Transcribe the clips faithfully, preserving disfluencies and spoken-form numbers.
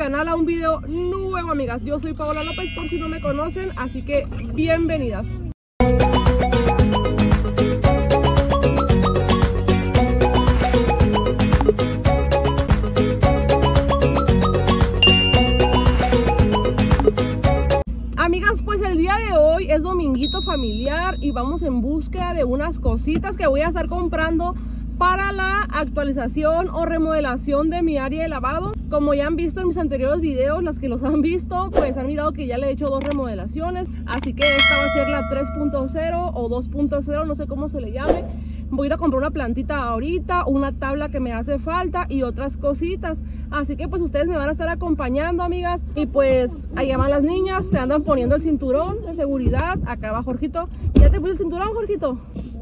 canal a un video nuevo, amigas. Yo soy Paola López, por si no me conocen, así que bienvenidas. Amigas, pues el día de hoy es dominguito familiar y vamos en búsqueda de unas cositas que voy a estar comprando para la actualización o remodelación de mi área de lavado. Como ya han visto en mis anteriores videos, las que los han visto, pues han mirado que ya le he hecho dos remodelaciones. Así que esta va a ser la tres punto cero o dos punto cero, no sé cómo se le llame. Voy a ir a comprar una plantita ahorita, una tabla que me hace falta y otras cositas. Así que pues ustedes me van a estar acompañando, amigas. Y pues allá van las niñas, se andan poniendo el cinturón de seguridad. Acá va Jorgito. ¿Ya te puse el cinturón, Jorgito?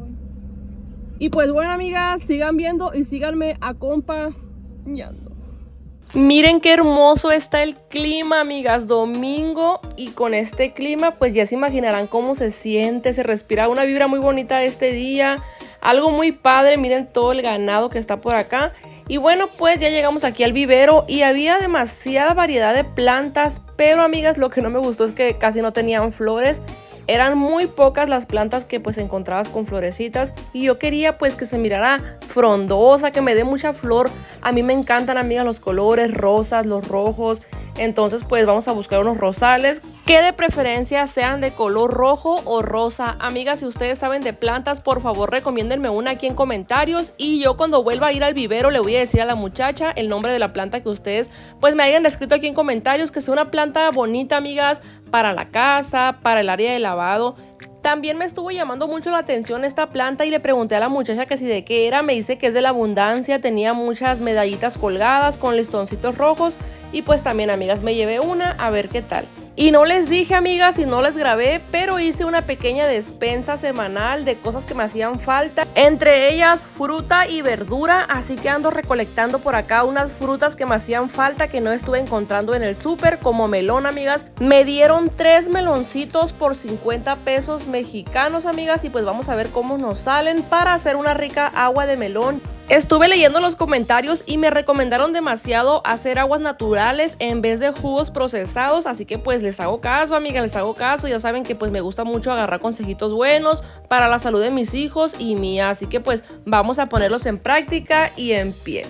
Y pues bueno, amigas, sigan viendo y síganme acompañando. Miren qué hermoso está el clima, amigas, domingo, y con este clima pues ya se imaginarán cómo se siente, se respira una vibra muy bonita este día, algo muy padre. Miren todo el ganado que está por acá. Y bueno, pues ya llegamos aquí al vivero y había demasiada variedad de plantas, pero amigas, lo que no me gustó es que casi no tenían flores. Eran muy pocas las plantas que pues encontrabas con florecitas y yo quería pues que se mirara frondosa, que me dé mucha flor. A mí me encantan, amigas, los colores rosas, los rojos. Entonces pues vamos a buscar unos rosales que de preferencia sean de color rojo o rosa. Amigas, si ustedes saben de plantas, por favor recomiéndenme una aquí en comentarios y yo cuando vuelva a ir al vivero le voy a decir a la muchacha el nombre de la planta que ustedes pues me hayan escrito aquí en comentarios, que sea una planta bonita, amigas, para la casa, para el área de lavado. También me estuvo llamando mucho la atención esta planta y le pregunté a la muchacha que si de qué era. Me dice que es de la abundancia, tenía muchas medallitas colgadas con listoncitos rojos y pues también, amigas, me llevé una a ver qué tal. Y no les dije, amigas, y no les grabé, pero hice una pequeña despensa semanal de cosas que me hacían falta, entre ellas fruta y verdura, así que ando recolectando por acá unas frutas que me hacían falta que no estuve encontrando en el súper, como melón, amigas. Me dieron tres meloncitos por cincuenta pesos mexicanos, amigas, y pues vamos a ver cómo nos salen para hacer una rica agua de melón. Estuve leyendo los comentarios y me recomendaron demasiado hacer aguas naturales en vez de jugos procesados, así que pues les hago caso, amiga, les hago caso. Ya saben que pues me gusta mucho agarrar consejitos buenos para la salud de mis hijos y mía, así que pues vamos a ponerlos en práctica y en pie.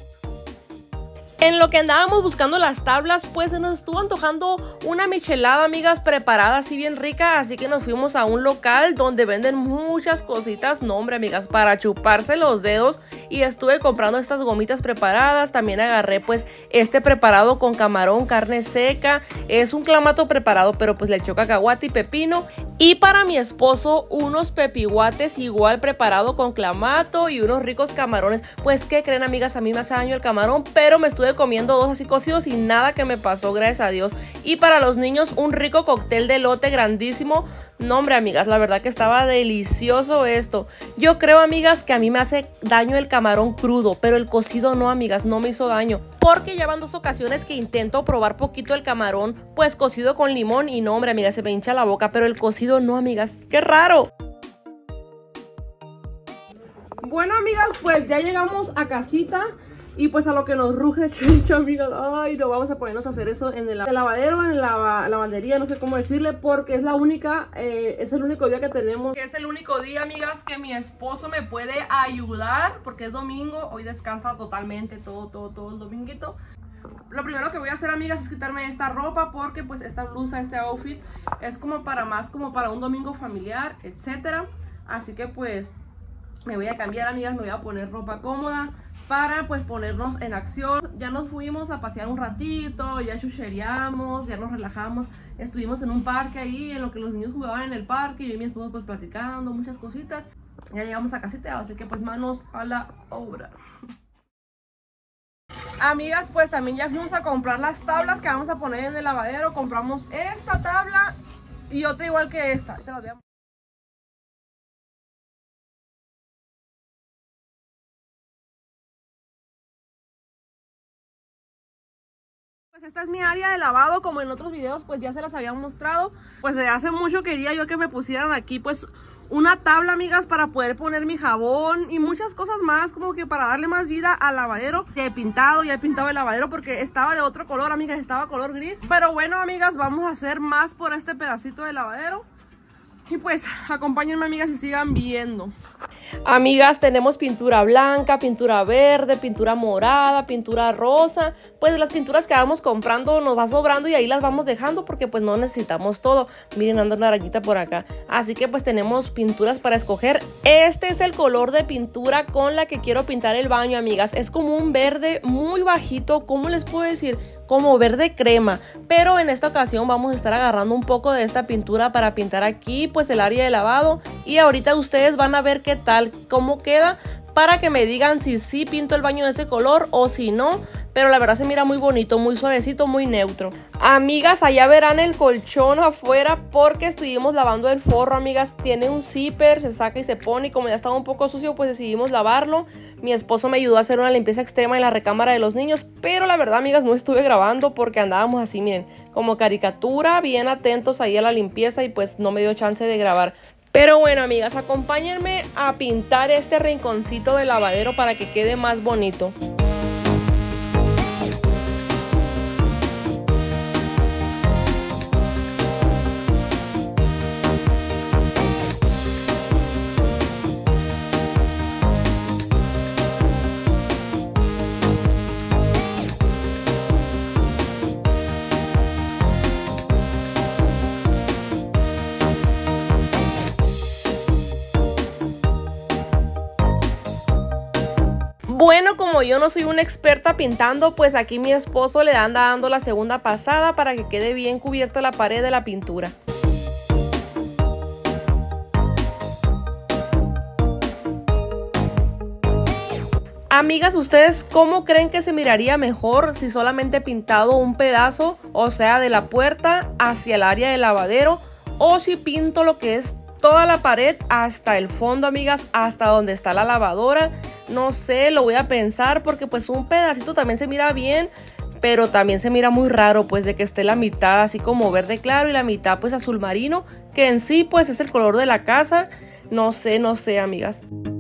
En lo que andábamos buscando las tablas, pues se nos estuvo antojando una michelada, amigas, preparada así bien rica, así que nos fuimos a un local donde venden muchas cositas, no hombre, amigas, para chuparse los dedos, y estuve comprando estas gomitas preparadas. También agarré pues este preparado con camarón, carne seca, es un clamato preparado, pero pues le echo cacahuate y pepino. Y para mi esposo unos pepihuates igual preparado con clamato y unos ricos camarones. Pues ¿qué creen, amigas? A mí me hace daño el camarón, pero me estuve comiendo dos así cocidos y nada que me pasó, gracias a Dios. Y para los niños un rico cóctel de elote grandísimo. No hombre, amigas, la verdad que estaba delicioso esto. Yo creo, amigas, que a mí me hace daño el camarón crudo, pero el cocido no, amigas, no me hizo daño. Porque ya van dos ocasiones que intento probar poquito el camarón pues cocido con limón y no, hombre, amigas, se me hincha la boca, pero el cocido no, amigas, qué raro. Bueno, amigas, pues ya llegamos a casita. Y pues a lo que nos ruge chincha, amigas. Ay, no, vamos a ponernos a hacer eso en el, el lavadero, en la lavandería, no sé cómo decirle, porque es la única, eh, es el único día que tenemos. Es el único día, amigas, que mi esposo me puede ayudar, porque es domingo, hoy descansa totalmente, todo, todo, todo el dominguito. Lo primero que voy a hacer, amigas, es quitarme esta ropa, porque pues esta blusa, este outfit, es como para más, como para un domingo familiar, etcétera. Así que pues me voy a cambiar, amigas, me voy a poner ropa cómoda para pues ponernos en acción. Ya nos fuimos a pasear un ratito, ya chuchereamos, ya nos relajamos. Estuvimos en un parque ahí, en lo que los niños jugaban en el parque, y yo y mi esposo pues platicando muchas cositas. Ya llegamos a casita, así que pues manos a la obra. Amigas, pues también ya fuimos a comprar las tablas que vamos a poner en el lavadero. Compramos esta tabla y otra igual que esta. Se las voy a... Pues esta es mi área de lavado, como en otros videos pues ya se las había mostrado. Pues desde hace mucho quería yo que me pusieran aquí pues una tabla, amigas, para poder poner mi jabón y muchas cosas más, como que para darle más vida al lavadero. Ya he pintado, ya he pintado el lavadero porque estaba de otro color, amigas, estaba color gris. Pero bueno, amigas, vamos a hacer más por este pedacito de lavadero. Y pues, acompáñenme, amigas, y sigan viendo. Amigas, tenemos pintura blanca, pintura verde, pintura morada, pintura rosa. Pues las pinturas que vamos comprando nos va sobrando y ahí las vamos dejando porque pues no necesitamos todo. Miren, anda una rayita por acá. Así que pues tenemos pinturas para escoger. Este es el color de pintura con la que quiero pintar el baño, amigas. Es como un verde muy bajito, ¿cómo les puedo decir? Como verde crema, pero en esta ocasión vamos a estar agarrando un poco de esta pintura para pintar aquí pues el área de lavado y ahorita ustedes van a ver qué tal, cómo queda, para que me digan si sí pinto el baño de ese color o si no, pero la verdad se mira muy bonito, muy suavecito, muy neutro. Amigas, allá verán el colchón afuera porque estuvimos lavando el forro, amigas. Tiene un zipper, se saca y se pone y como ya estaba un poco sucio pues decidimos lavarlo. Mi esposo me ayudó a hacer una limpieza extrema en la recámara de los niños, pero la verdad, amigas, no estuve grabando porque andábamos así, miren, como caricatura, bien atentos ahí a la limpieza y pues no me dio chance de grabar. Pero bueno, amigas, acompáñenme a pintar este rinconcito de lavadero para que quede más bonito. Bueno, como yo no soy una experta pintando, pues aquí mi esposo le anda dando la segunda pasada para que quede bien cubierta la pared de la pintura. Amigas, ¿ustedes cómo creen que se miraría mejor si solamente he pintado un pedazo, o sea, de la puerta hacia el área del lavadero, o si pinto lo que es toda la pared hasta el fondo, amigas, hasta donde está la lavadora? No sé, lo voy a pensar porque pues un pedacito también se mira bien, pero también se mira muy raro pues de que esté la mitad así como verde claro y la mitad pues azul marino, que en sí pues es el color de la casa. No sé, no sé, amigas.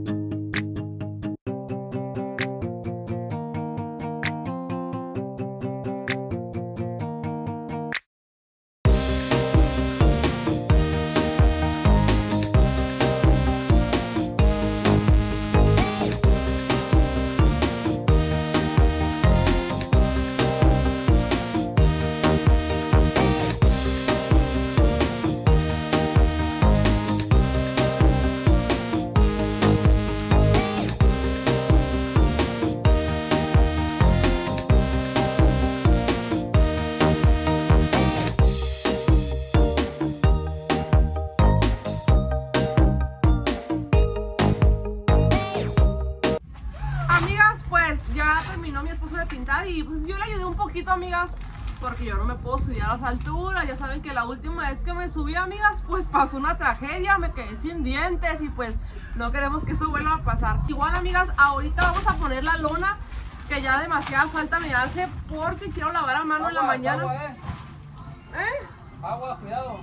Y pues yo le ayudé un poquito, amigas, porque yo no me puedo subir a las alturas. Ya saben que la última vez que me subí, amigas, pues pasó una tragedia, me quedé sin dientes y pues no queremos que eso vuelva a pasar. Igual, amigas, ahorita vamos a poner la lona, que ya demasiada falta me hace porque quiero lavar a mano agua, en la mañana. Agua, eh. ¿Eh? Agua, cuidado.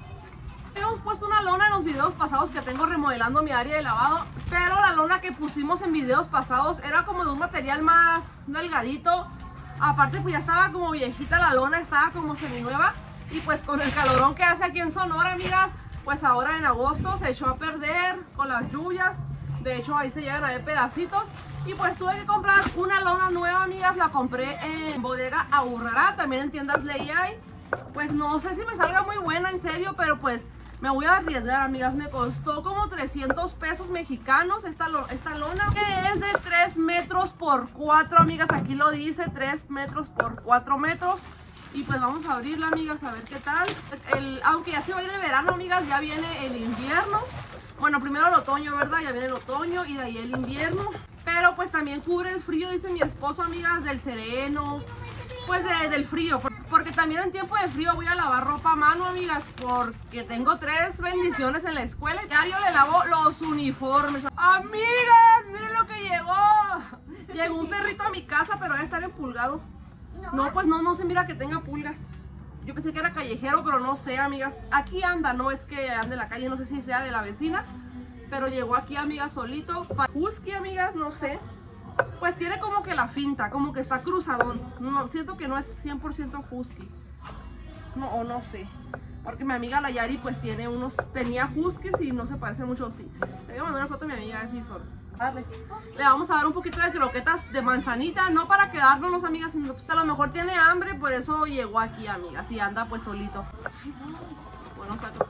Hemos puesto una lona en los videos pasados que tengo remodelando mi área de lavado, pero la lona que pusimos en videos pasados era como de un material más delgadito. Aparte pues ya estaba como viejita la lona, estaba como seminueva y pues con el calorón que hace aquí en Sonora, amigas, pues ahora en agosto se echó a perder con las lluvias. De hecho ahí se llegan a ver pedacitos y pues tuve que comprar una lona nueva, amigas. La compré en Bodega Aurrerá, también en tiendas Ley. Pues no sé si me salga muy buena, en serio, pero pues me voy a arriesgar, amigas. Me costó como trescientos pesos mexicanos esta, esta lona, que es de tres metros por cuatro, amigas. Aquí lo dice, tres metros por cuatro metros. Y pues vamos a abrirla, amigas, a ver qué tal. El, aunque ya se va a ir el verano, amigas, ya viene el invierno. Bueno, primero el otoño, ¿verdad? Ya viene el otoño y de ahí el invierno. Pero pues también cubre el frío, dice mi esposo, amigas, del sereno. Pues de, del frío, porque también en tiempo de frío voy a lavar ropa a mano, amigas, porque tengo tres bendiciones en la escuela. Diario le lavo los uniformes. Amigas, miren lo que llegó. Llegó un perrito a mi casa, pero va a estar empulgado. No, pues no, no se mira que tenga pulgas. Yo pensé que era callejero, pero no sé, amigas. Aquí anda, no es que ande en la calle, no sé si sea de la vecina, pero llegó aquí, amigas, solito. Husky, amigas, no sé. Pues tiene como que la finta, como que está cruzadón. No, siento que no es cien por ciento husky. No, o no sé. Porque mi amiga la Yari pues tiene unos, tenía huskies y no se parece mucho, sí. Le voy a mandar una foto a mi amiga, así son. Dale. Le vamos a dar un poquito de croquetas de manzanita, no para quedarnos, amigas, sino pues a lo mejor tiene hambre, por eso llegó aquí, amigas, y anda pues solito. Bueno, saco.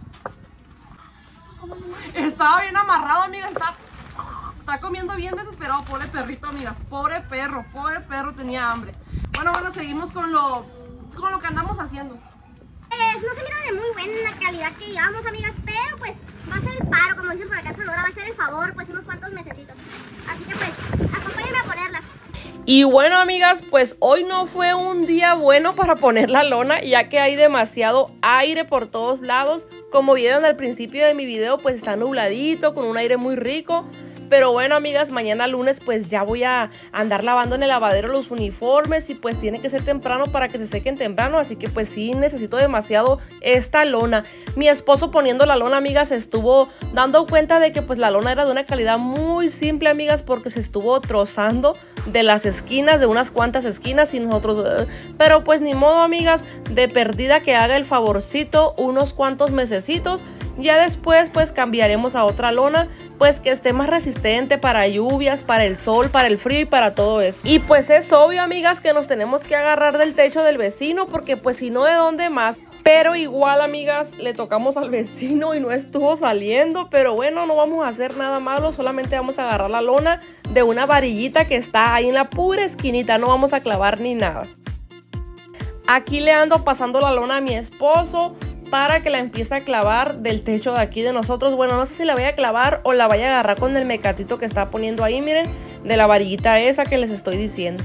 Estaba bien amarrado, amigas, está, está comiendo bien desesperado, pobre perrito, amigas, pobre perro, pobre perro, tenía hambre. Bueno, bueno, seguimos con lo, con lo que andamos haciendo. Pues no se mira de muy buena calidad que digamos, amigas, pero pues va a ser el paro, como dicen por acá en Sonora, va a ser el favor, pues unos cuantos mesecitos. Así que pues, acompáñenme a ponerla. Y bueno, amigas, pues hoy no fue un día bueno para poner la lona, ya que hay demasiado aire por todos lados. Como vieron al principio de mi video, pues está nubladito, con un aire muy rico. Pero bueno, amigas, mañana lunes pues ya voy a andar lavando en el lavadero los uniformes y pues tiene que ser temprano para que se sequen temprano, así que pues sí necesito demasiado esta lona. Mi esposo poniendo la lona, amigas, se estuvo dando cuenta de que pues la lona era de una calidad muy simple, amigas, porque se estuvo trozando de las esquinas, de unas cuantas esquinas y nosotros... Uh, pero pues ni modo, amigas, de perdida que haga el favorcito unos cuantos mesecitos. Ya después pues cambiaremos a otra lona, pues que esté más resistente para lluvias, para el sol, para el frío y para todo eso. Y pues es obvio, amigas, que nos tenemos que agarrar del techo del vecino, porque pues si no, ¿de dónde más? Pero igual, amigas, le tocamos al vecino y no estuvo saliendo. Pero bueno, no vamos a hacer nada malo, solamente vamos a agarrar la lona de una varillita que está ahí en la pura esquinita, no vamos a clavar ni nada. Aquí le ando pasando la lona a mi esposo para que la empiece a clavar del techo de aquí de nosotros. Bueno, no sé si la voy a clavar o la vaya a agarrar con el mecatito que está poniendo ahí, miren, de la varillita esa que les estoy diciendo.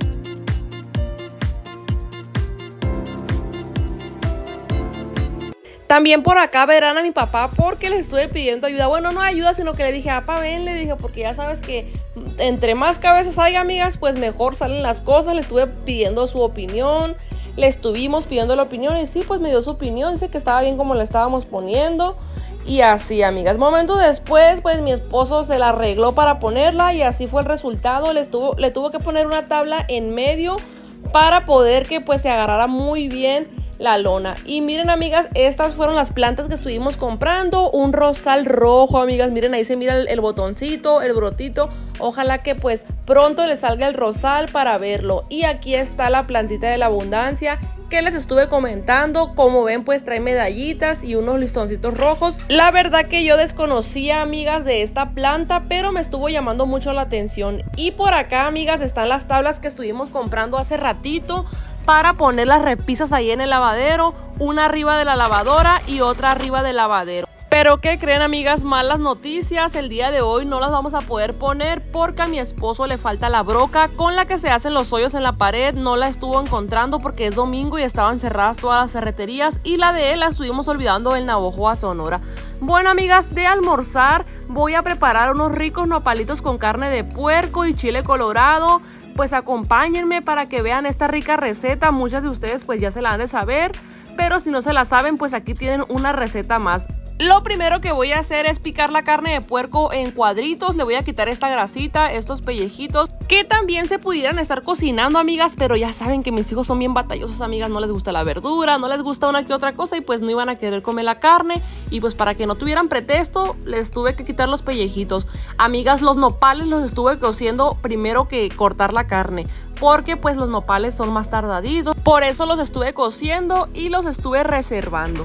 También por acá verán a mi papá porque le estuve pidiendo ayuda. Bueno, no ayuda, sino que le dije, papá, ven, le dije, porque ya sabes que entre más cabezas hay, amigas, pues mejor salen las cosas. Le estuve pidiendo su opinión. Le estuvimos pidiendo la opinión y sí, pues me dio su opinión, dice que estaba bien como la estábamos poniendo y así, amigas. Momento después, pues mi esposo se la arregló para ponerla y así fue el resultado. Le, estuvo, le tuvo que poner una tabla en medio para poder que pues se agarrara muy bien la lona. Y miren, amigas, estas fueron las plantas que estuvimos comprando. Un rosal rojo, amigas, miren, ahí se mira el, el botoncito, el brotito. Ojalá que pues pronto le salga el rosal para verlo. Y aquí está la plantita de la abundancia que les estuve comentando. Como ven, pues trae medallitas y unos listoncitos rojos. La verdad que yo desconocía, amigas, de esta planta, pero me estuvo llamando mucho la atención. Y por acá, amigas, están las tablas que estuvimos comprando hace ratito para poner las repisas ahí en el lavadero, una arriba de la lavadora y otra arriba del lavadero. Pero ¿qué creen, amigas? Malas noticias, el día de hoy no las vamos a poder poner porque a mi esposo le falta la broca con la que se hacen los hoyos en la pared. No la estuvo encontrando porque es domingo y estaban cerradas todas las ferreterías, y la de él la estuvimos olvidando en Navojoa, Sonora. Bueno, amigas, de almorzar voy a preparar unos ricos nopalitos con carne de puerco y chile colorado. Pues acompáñenme para que vean esta rica receta. Muchas de ustedes pues ya se la han de saber, pero si no se la saben, pues aquí tienen una receta más. Lo primero que voy a hacer es picar la carne de puerco en cuadritos. Le voy a quitar esta grasita, estos pellejitos, que también se pudieran estar cocinando, amigas, pero ya saben que mis hijos son bien batallosos, amigas. No les gusta la verdura, no les gusta una que otra cosa y pues no iban a querer comer la carne. Y pues para que no tuvieran pretexto, les tuve que quitar los pellejitos. Amigas, los nopales los estuve cociendo primero que cortar la carne, porque pues los nopales son más tardaditos. Por eso los estuve cociendo y los estuve reservando.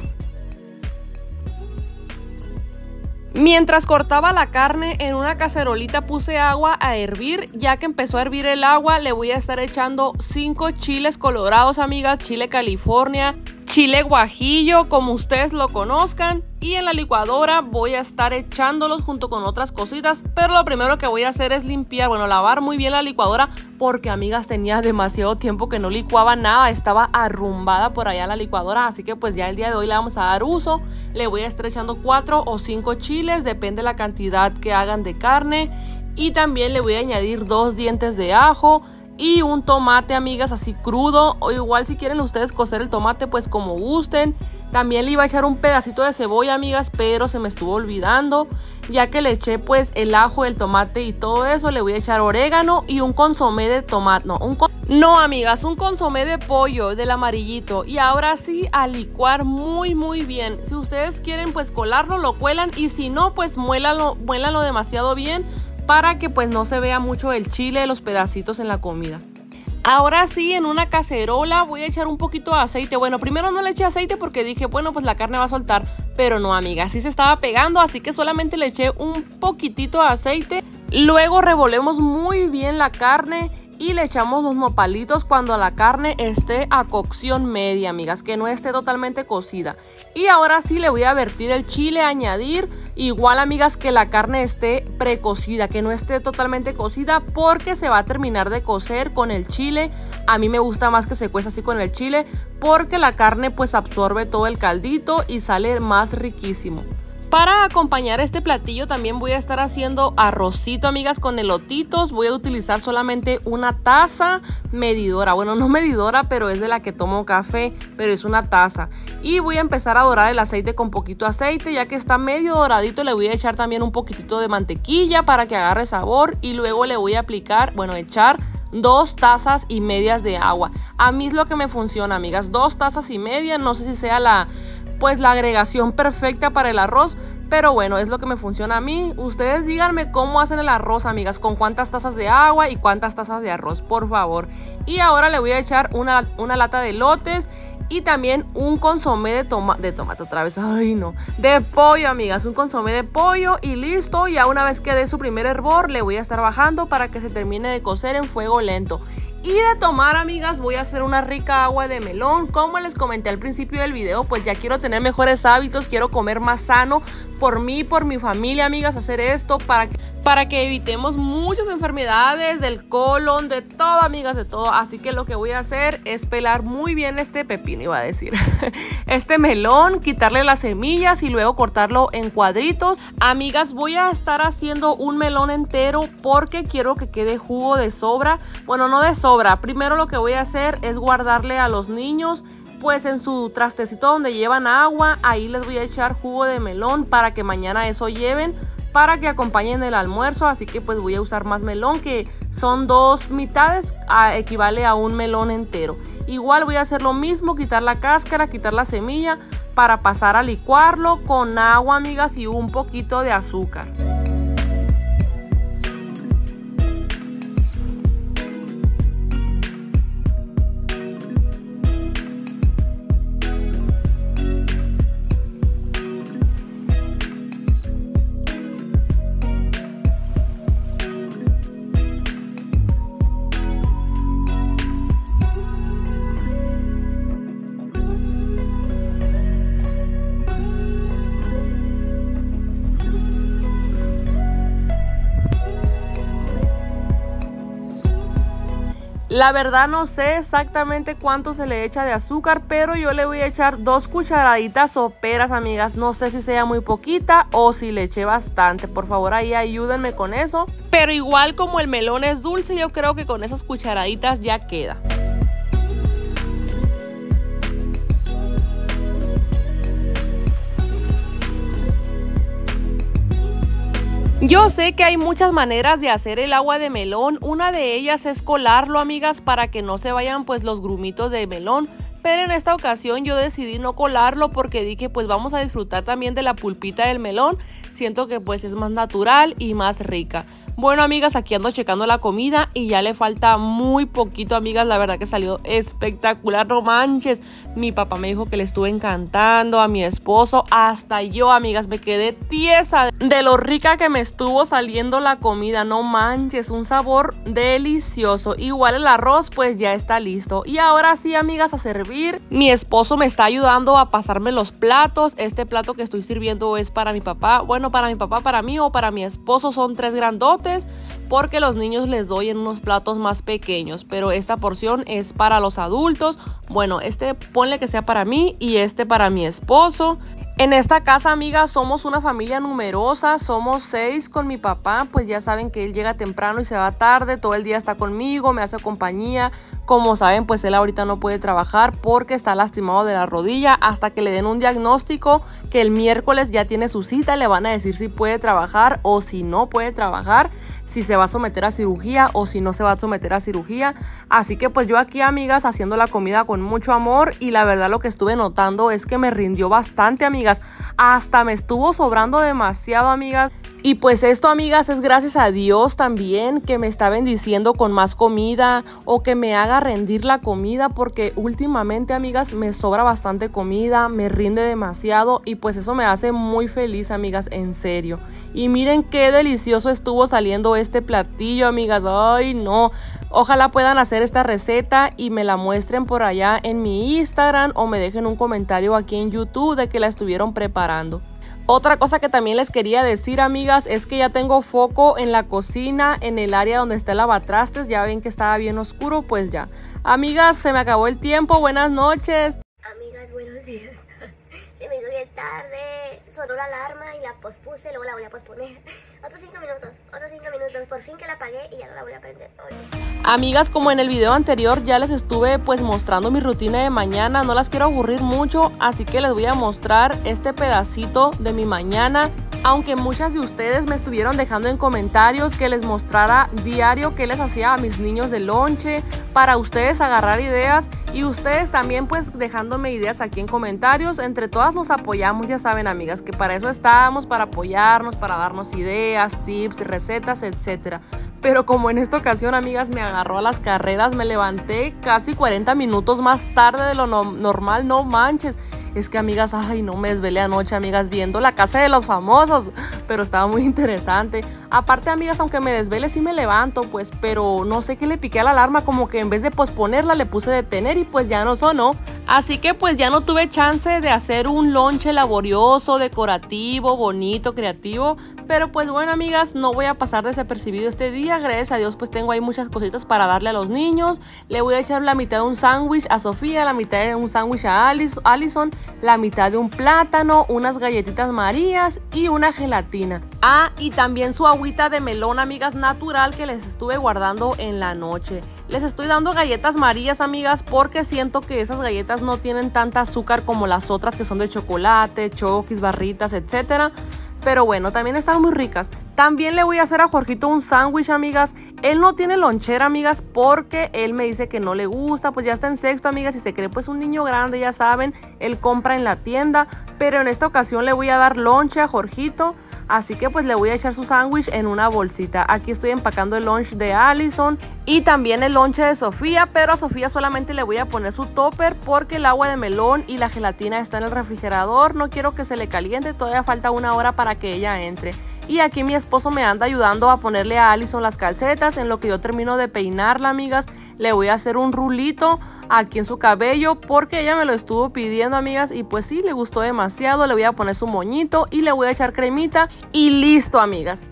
Mientras cortaba la carne, en una cacerolita puse agua a hervir. Ya que empezó a hervir el agua, le voy a estar echando cinco chiles colorados, amigas. Chile California, chile guajillo, como ustedes lo conozcan. Y en la licuadora voy a estar echándolos junto con otras cositas. Pero lo primero que voy a hacer es limpiar, bueno, lavar muy bien la licuadora. Porque, amigas, tenía demasiado tiempo que no licuaba nada. Estaba arrumbada por allá la licuadora. Así que pues ya el día de hoy le vamos a dar uso. Le voy a estar echando cuatro o cinco chiles, depende de la cantidad que hagan de carne. Y también le voy a añadir dos dientes de ajo. y un tomate, amigas, así crudo, o igual si quieren ustedes cocer el tomate pues como gusten. También le iba a echar un pedacito de cebolla, amigas, pero se me estuvo olvidando. Ya que le eché pues el ajo, el tomate y todo eso, le voy a echar orégano y un consomé de tomate. No, un con... no, amigas, un consomé de pollo del amarillito. Y ahora sí a licuar muy muy bien. Si ustedes quieren pues colarlo, lo cuelan, y si no pues muélalo, muélalo demasiado bien para que pues no se vea mucho el chile de los pedacitos en la comida. Ahora sí, en una cacerola voy a echar un poquito de aceite. Bueno, primero no le eché aceite porque dije, bueno, pues la carne va a soltar. Pero no, amiga, sí se estaba pegando, así que solamente le eché un poquitito de aceite. Luego revolvemos muy bien la carne y le echamos los nopalitos cuando la carne esté a cocción media, amigas, que no esté totalmente cocida. Y ahora sí le voy a vertir el chile, añadir, igual, amigas, que la carne esté precocida, que no esté totalmente cocida, porque se va a terminar de cocer con el chile. A mí me gusta más que se cueza así con el chile, porque la carne pues absorbe todo el caldito y sale más riquísimo. Para acompañar este platillo también voy a estar haciendo arrocito, amigas, con elotitos. Voy a utilizar solamente una taza medidora. Bueno, no medidora, pero es de la que tomo café, pero es una taza. Y voy a empezar a dorar el aceite con poquito aceite. Ya que está medio doradito, le voy a echar también un poquitito de mantequilla para que agarre sabor. Y luego le voy a aplicar, bueno, echar dos tazas y medias de agua. A mí es lo que me funciona, amigas. Dos tazas y media, no sé si sea la... pues la agregación perfecta para el arroz, pero bueno, es lo que me funciona a mí. Ustedes díganme cómo hacen el arroz, amigas, con cuántas tazas de agua y cuántas tazas de arroz, por favor. Y ahora le voy a echar una, una lata de elotes y también un consomé de, toma de tomate otra vez, ay no, de pollo, amigas, un consomé de pollo y listo. Ya una vez que dé su primer hervor, le voy a estar bajando para que se termine de cocer en fuego lento. Y de tomar, amigas, voy a hacer una rica agua de melón. Como les comenté al principio del video, pues ya quiero tener mejores hábitos, quiero comer más sano por mí, por mi familia, amigas, hacer esto para que, para que evitemos muchas enfermedades del colon, de todo, amigas, de todo. Así que lo que voy a hacer es pelar muy bien este pepino, iba a decir, este melón, quitarle las semillas y luego cortarlo en cuadritos. Amigas, voy a estar haciendo un melón entero porque quiero que quede jugo de sobra. Bueno, no de sobra. Primero lo que voy a hacer es guardarle a los niños pues en su trastecito donde llevan agua. Ahí les voy a echar jugo de melón para que mañana eso lleven, para que acompañen el almuerzo. Así que pues voy a usar más melón, que son dos mitades, a, equivale a un melón entero. Igual voy a hacer lo mismo, quitar la cáscara, quitar la semilla, para pasar a licuarlo con agua, amigas, y un poquito de azúcar. La verdad no sé exactamente cuánto se le echa de azúcar, pero yo le voy a echar dos cucharaditas soperas, amigas. No sé si sea muy poquita o si le eché bastante. Por favor, ahí ayúdenme con eso. Pero igual, como el melón es dulce, yo creo que con esas cucharaditas ya queda. Yo sé que hay muchas maneras de hacer el agua de melón. Una de ellas es colarlo, amigas, para que no se vayan pues los grumitos de melón. Pero en esta ocasión yo decidí no colarlo porque dije pues vamos a disfrutar también de la pulpita del melón. Siento que pues es más natural y más rica. Bueno, amigas, aquí ando checando la comida y ya le falta muy poquito, amigas. La verdad que salió espectacular, no manches. Mi papá me dijo que le estuve encantando, a mi esposo, hasta yo, amigas, me quedé tiesa de lo rica que me estuvo saliendo la comida. No manches, un sabor delicioso. Igual el arroz pues ya está listo. Y ahora sí, amigas, a servir. Mi esposo me está ayudando a pasarme los platos. Este plato que estoy sirviendo es para mi papá. Bueno, para mi papá, para mí o para mi esposo son tres grandotes, porque los niños les doy en unos platos más pequeños, pero esta porción es para los adultos. Bueno, este ponle que sea para mí y este para mi esposo. En esta casa, amigas, somos una familia numerosa, somos seis con mi papá, pues ya saben que él llega temprano y se va tarde, todo el día está conmigo, me hace compañía. Como saben, pues él ahorita no puede trabajar porque está lastimado de la rodilla hasta que le den un diagnóstico, que el miércoles ya tiene su cita, le van a decir si puede trabajar o si no puede trabajar, si se va a someter a cirugía o si no se va a someter a cirugía. Así que pues yo aquí, amigas, haciendo la comida con mucho amor, y la verdad lo que estuve notando es que me rindió bastante, amigas. Hasta me estuvo sobrando demasiado, amigas. Y pues esto, amigas, es gracias a Dios también, que me está bendiciendo con más comida o que me haga rendir la comida, porque últimamente, amigas, me sobra bastante comida, me rinde demasiado y pues eso me hace muy feliz, amigas, en serio. Y miren qué delicioso estuvo saliendo este platillo, amigas. Ay, no. Ojalá puedan hacer esta receta y me la muestren por allá en mi Instagram o me dejen un comentario aquí en YouTube de que la estuvieron preparando. Otra cosa que también les quería decir, amigas, es que ya tengo foco en la cocina, en el área donde está el lavatrastes. Ya ven que estaba bien oscuro, pues ya. Amigas, se me acabó el tiempo. Buenas noches. Amigas, buenos días. Se me hizo bien tarde. Sonó la alarma y la pospuse, luego la voy a posponer. Otros cinco minutos, otros cinco minutos. Por fin que la apagué y ya no la voy a prender. Oye. Amigas, como en el video anterior ya les estuve pues mostrando mi rutina de mañana, no las quiero aburrir mucho, así que les voy a mostrar este pedacito de mi mañana. Aunque muchas de ustedes me estuvieron dejando en comentarios que les mostrara diario qué les hacía a mis niños de lonche, para ustedes agarrar ideas, y ustedes también pues dejándome ideas aquí en comentarios. Entre todas nos apoyamos, ya saben, amigas, que para eso estábamos, para apoyarnos, para darnos ideas, tips, recetas, etcétera. Pero como en esta ocasión, amigas, me agarró a las carreras, me levanté casi cuarenta minutos más tarde de lo no normal, no manches. Es que, amigas, ay, no me desvelé anoche, amigas, viendo La Casa de los Famosos, pero estaba muy interesante. Aparte, amigas, aunque me desvele, sí me levanto, pues, pero no sé qué le piqué a la alarma, como que en vez de posponerla le puse detener y pues ya no sonó. Así que pues ya no tuve chance de hacer un lonche laborioso, decorativo, bonito, creativo. Pero pues bueno, amigas, no voy a pasar desapercibido este día. Gracias a Dios pues tengo ahí muchas cositas para darle a los niños. Le voy a echar la mitad de un sándwich a Sofía, la mitad de un sándwich a Allison, la mitad de un plátano, unas galletitas Marías y una gelatina. Ah, y también su agüita de melón, amigas, natural, que les estuve guardando en la noche. Les estoy dando galletas Marías, amigas, porque siento que esas galletas no tienen tanta azúcar como las otras que son de chocolate, chokis, barritas, etcétera. Pero bueno, también están muy ricas. También le voy a hacer a Jorgito un sándwich, amigas. Él no tiene lonchera, amigas, porque él me dice que no le gusta. Pues ya está en sexto, amigas, y se cree pues un niño grande, ya saben. Él compra en la tienda, pero en esta ocasión le voy a dar lonche a Jorgito. Así que pues le voy a echar su sándwich en una bolsita. Aquí estoy empacando el lunch de Allison y también el lonche de Sofía, pero a Sofía solamente le voy a poner su topper porque el agua de melón y la gelatina está en el refrigerador. No quiero que se le caliente, todavía falta una hora para que ella entre. Y aquí mi esposo me anda ayudando a ponerle a Allison las calcetas. En lo que yo termino de peinarla, amigas, le voy a hacer un rulito aquí en su cabello porque ella me lo estuvo pidiendo, amigas, y pues sí, le gustó demasiado. Le voy a poner su moñito y le voy a echar cremita y listo, amigas.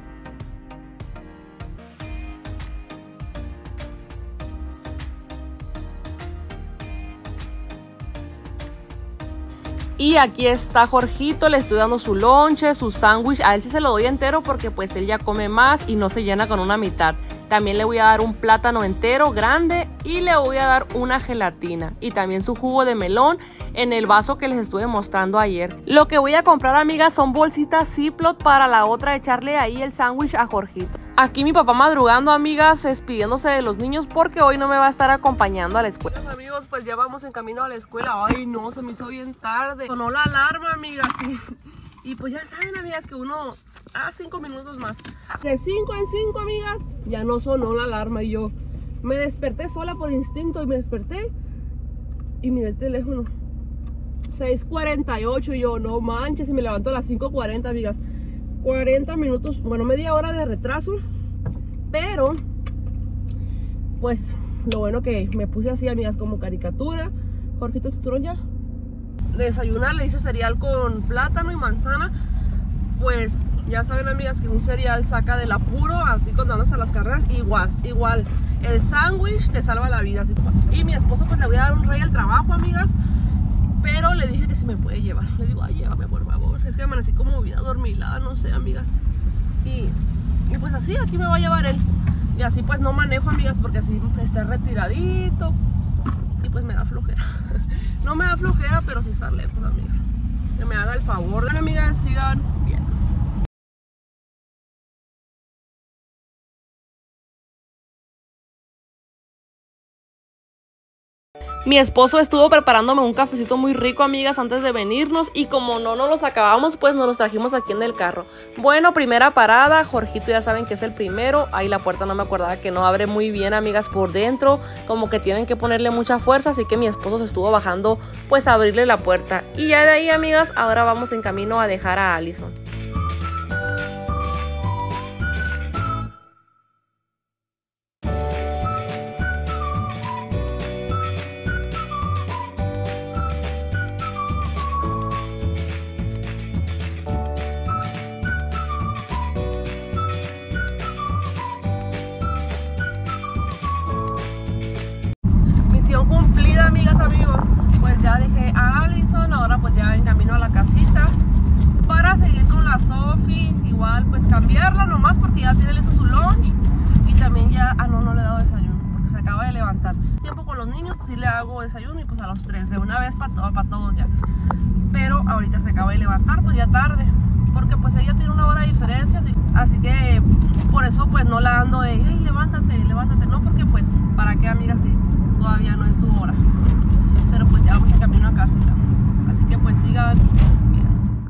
Y aquí está Jorgito, le estoy dando su lonche, su sándwich. A él sí se lo doy entero porque pues él ya come más y no se llena con una mitad. También le voy a dar un plátano entero grande y le voy a dar una gelatina. Y también su jugo de melón en el vaso que les estuve mostrando ayer. Lo que voy a comprar, amigas, son bolsitas Ziploc para la otra echarle ahí el sándwich a Jorgito. Aquí mi papá madrugando, amigas, despidiéndose de los niños porque hoy no me va a estar acompañando a la escuela. Bueno, amigos, pues ya vamos en camino a la escuela. Ay, no, se me hizo bien tarde. Sonó la alarma, amigas, sí. Y pues ya saben, amigas, que uno... Ah, cinco minutos más. De cinco en cinco, amigas, ya no sonó la alarma y yo me desperté sola por instinto y me desperté y miré el teléfono. seis cuarenta y ocho y yo, no manches, y me levanto a las cinco cuarenta, amigas. cuarenta minutos, bueno, media hora de retraso, pero pues lo bueno que me puse así, amigas, como caricatura. Jorgito, ¿cinturón ya? De desayunar le hice cereal con plátano y manzana. Pues ya saben, amigas, que un cereal saca del apuro, así cuando andas a las carreras. Igual, igual, el sándwich te salva la vida. Así. Y mi esposo pues le voy a dar un rey al trabajo, amigas, pero le dije que que si me puede llevar. Le digo, ay, llévame por favor. Es que amanecí como vida dormilada, no sé, amigas. Y, y pues así, aquí me va a llevar él. Y así pues no manejo, amigas, porque así está retiradito. Y pues me da flojera. No me da flojera, pero sí estar lejos, amigas. Que me haga el favor. Bueno, amigas, sigan bien. Mi esposo estuvo preparándome un cafecito muy rico, amigas, antes de venirnos. Y como no nos los acabamos, pues nos los trajimos aquí en el carro. Bueno, primera parada, Jorgito ya saben que es el primero. Ahí la puerta no me acordaba que no abre muy bien, amigas, por dentro. Como que tienen que ponerle mucha fuerza, así que mi esposo se estuvo bajando pues a abrirle la puerta. Y ya de ahí, amigas, ahora vamos en camino a dejar a Allison. Cumplida, amigas, amigos. Pues ya dejé a Allison, ahora pues ya en camino a la casita para seguir con la Sophie. Igual pues cambiarla nomás porque ya tiene eso su lunch. Y también ya, ah no, no le he dado desayuno porque se acaba de levantar. Tiempo con los niños, pues sí le hago desayuno y pues a los tres de una vez para to pa todos ya. Pero ahorita se acaba de levantar, pues ya tarde, porque pues ella tiene una hora de diferencia, así, así que por eso pues no la ando de, hey, levántate, levántate, no, porque pues, ¿para qué, amigas? Sí, todavía no es su hora, pero pues ya vamos en camino a casita, así que pues sigan bien.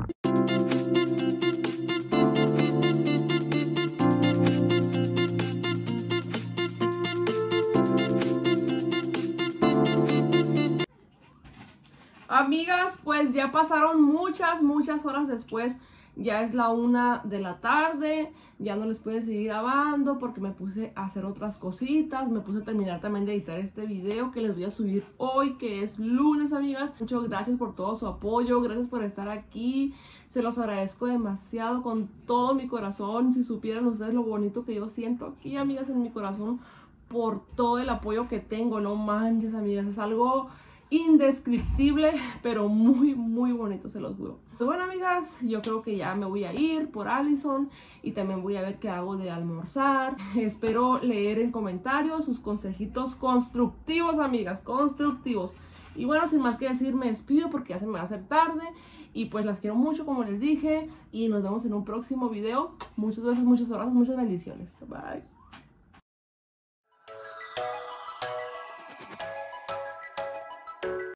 Amigas, pues ya pasaron muchas, muchas horas después. Ya es la una de la tarde. Ya no les pude seguir grabando porque me puse a hacer otras cositas. Me puse a terminar también de editar este video que les voy a subir hoy, que es lunes, amigas. Muchas gracias por todo su apoyo. Gracias por estar aquí. Se los agradezco demasiado con todo mi corazón. Si supieran ustedes lo bonito que yo siento aquí, amigas, en mi corazón, por todo el apoyo que tengo. No manches, amigas, es algo indescriptible, pero muy muy bonito, se los juro. Bueno, amigas, yo creo que ya me voy a ir por Allison y también voy a ver qué hago de almorzar. Espero leer en comentarios sus consejitos constructivos, amigas, constructivos. Y bueno, sin más que decir, me despido porque ya se me va a hacer tarde. Y pues las quiero mucho, como les dije, y nos vemos en un próximo video. Muchas gracias, muchas abrazos, muchas bendiciones. Bye.